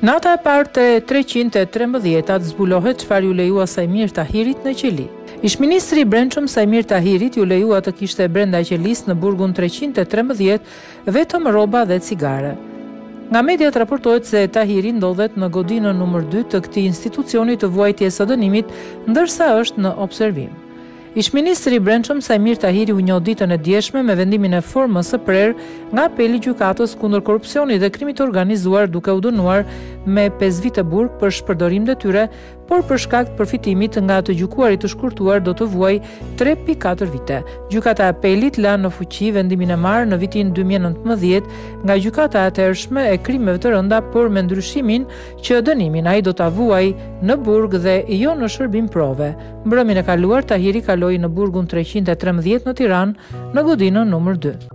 Nata e parë të 313 zbulohet çfarë ju lejua Sajmir Tahirit në qeli. Ish-ministri i Brendshëm Sajmir Tahirit ju lejua të kishte brenda qelisë në burgun 313 vetëm rroba dhe cigare. Nga mediat raportohet se Tahiri ndodhet në godinën numër 2 të këtij institucioni të vuajtjes së dënimit, ndërsa është në observim. Ish-ministri i Brendshëm Sajmir Tahiri u njoh ditën e djeshme me vendimin e formës së prerë nga apeli i gjykatës kundër korrupsionit dhe krimit të organizuar, duke u dënuar me 5 vite burg për shpërdorim detyre, por për shkak të përfitimit nga të gjykuarit të shkurtuar do të vuaj 3.4 vite. Gjykata e apelit la në fuqi vendimin e marrë në vitin 2019 nga gjykata e atëhershme e krimeve të rënda, por me ndryshimin që dënimin ai do ta vuaj në burg dhe jo në shërbim prove. Mbrëmjen e kaluar Tahiri kaloi në burgun 313 në Tiranë në godinën numër 2.